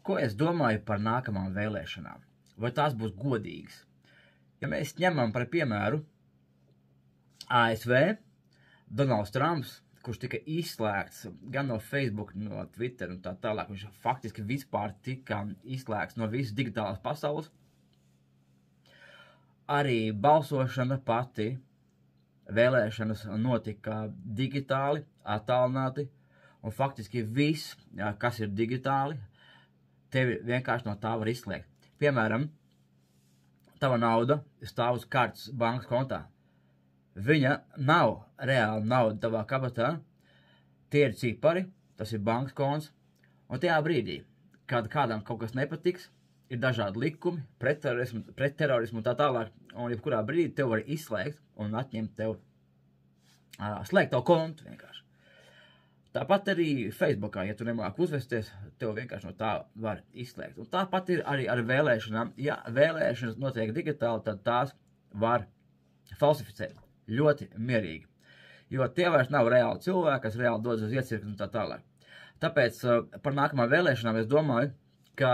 Ko es domāju par nākamām vēlēšanām? Vai tās būs godīgas? Ja mēs ņemam par piemēru ASV, Donalds Trumps, kurš tika izslēgts gan no Facebook, no Twitter un tā tālāk, viņš faktiski vispār tika izslēgts no visas digitālās pasaules. Arī balsošana pati, vēlēšanas notika digitāli, attālināti, un faktiski viss, kas ir digitāli, tevi vienkārši no tā var izslēgt. Piemēram, tava nauda stāv uz kartes bankas kontā. Viņa nav reāla nauda tavā kabatā, tie ir cipari, tas ir bankas konts, un tajā brīdī, kad kādam kaut kas nepatiks, ir dažādi likumi, pret terorismu un tā tālāk, un jebkurā brīdī tev var izslēgt un atņemt tev, slēgt tavu kontu vienkārši. Tāpat arī Facebookā, ja tu nemāki uzvesties, tev vienkārši no tā var izslēgt. Un tāpat ir arī ar vēlēšanām. Ja vēlēšanas notiek digitāli, tad tās var falsificēt ļoti mierīgi. Jo tie vairs nav reāli cilvēki, kas reāli dodas uz iecirkni un tā tālāk. Tāpēc par nākamām vēlēšanām es domāju, ka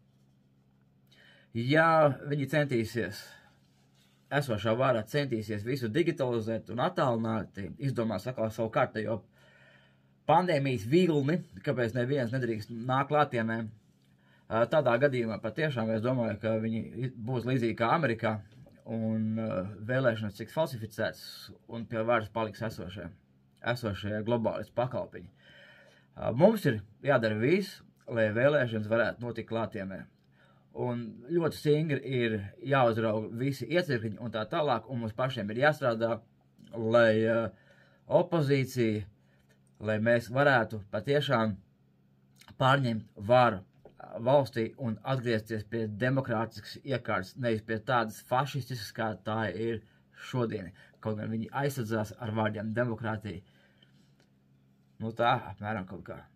ja viņi centīsies, esošā vārā centīsies visu digitalizēt un attālināt, izdomās atkal savu kārtējo pandēmijas vilni, kāpēc neviens nedrīkst nākt klātienē. Tādā gadījumā patiešām es domāju, ka viņi būs līdzīgi kā Amerikā un vēlēšanas tiks falsificētas un pie varas paliks esošie globālisti pakalpiņi. Mums ir jādara viss, lai vēlēšanas varētu notikt klātienē. Un ļoti stingri ir jāuzrauga visi iecirkņi un tā tālāk, un mums pašiem ir jāstrādā, lai opozīcija, lai mēs varētu patiešām pārņemt varu valstī un atgriezties pie demokrātiskas iekārtas, nevis pie tādas fašistiskas, kā tā ir šodien. Kaut gan viņi aizsardzās ar vārdiem demokrātija. Nu tā, apmēram kaut kā.